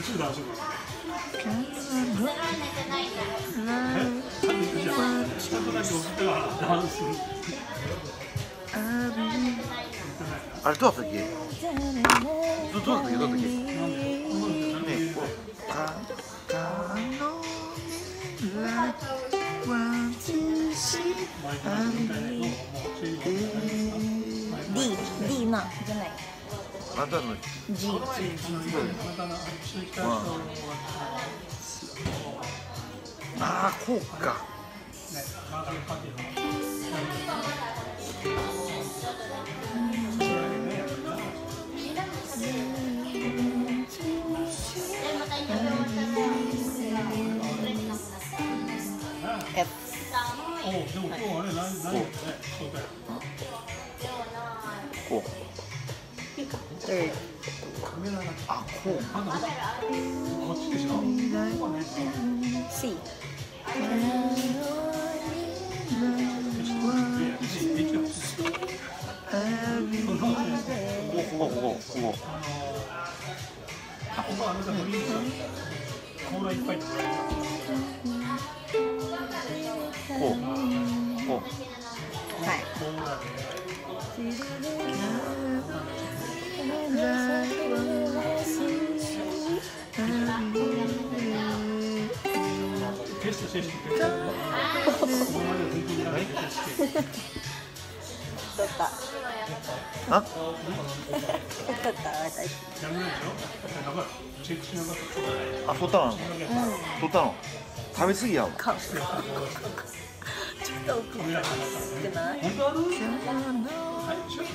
すぐダウンするから。ちょっとだけ送ってからダウンする。 あれどうだったっけ？どうだったっけ？ね、こう。 D なじゃない。 あんたの G。 ああ、こうか。 F。 お、でも今日はね、ないよね。 こう。 Third。 あ、こう。 こっちでしょ。 C。 ここ。 コーラいっぱい。 こう。 はい。 テストして。 取った。 あ？ 取った私。 やめないでしょ。だからチェックしなかった。 あ、取ったの？取ったの？食べ過ぎやわ。 ちょっと大きくない？ 本当ある？はい、しょ。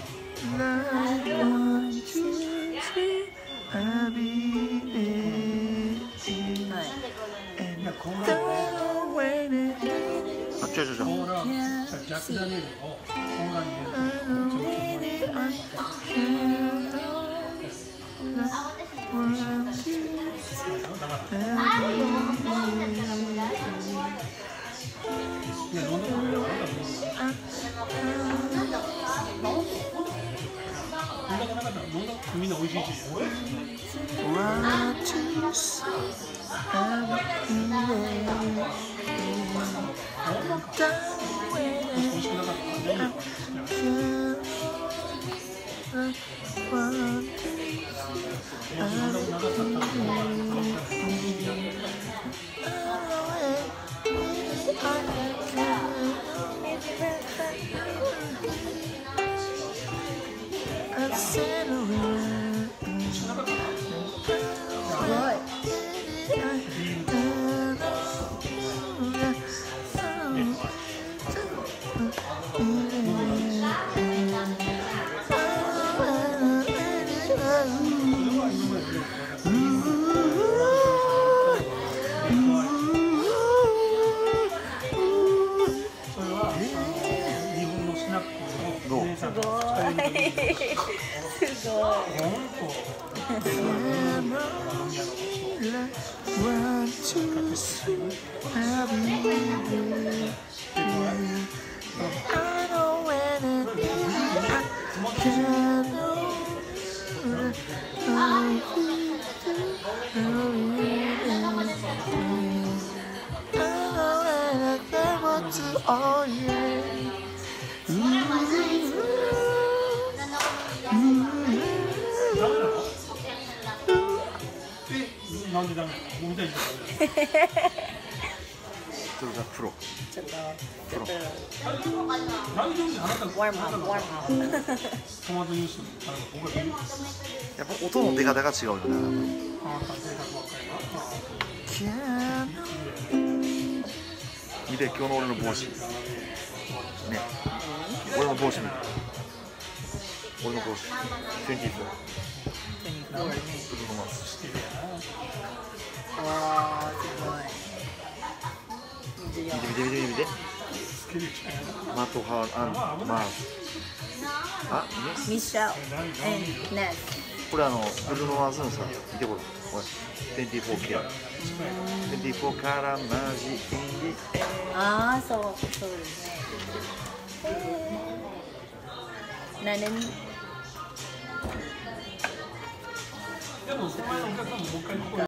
あ、違う。 コーラ、ジャックダニエルをコーラに入れて。みんな美味しいし。なんでダメなの？飲みたいじゃん。 それがプロ。 ちょっと大丈夫じゃん。あなたワームアップ。 トマトジュース。僕がビール。 やっぱ音の出方が違うよね。見て、今日の俺の帽子。ね。俺の帽子見て。俺の帽子。24。 わあ、すごい。 見て。マトハーン、マース。あ、 ミシェル、ネス。 これブルーノ・マーズのさ、見てこれ。24キラ。24カラーマジインディ。 ああ、そうですね。何年？ でも、その前のお客さんももう一回